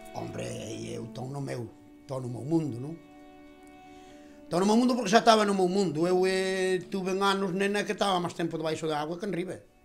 Hombre, eu estou no meu mundo, non? Estou no meu mundo porque xa estaba no meu mundo. Eu tuve en anos, nena, que estaba máis tempo debaixo da agua que en riba.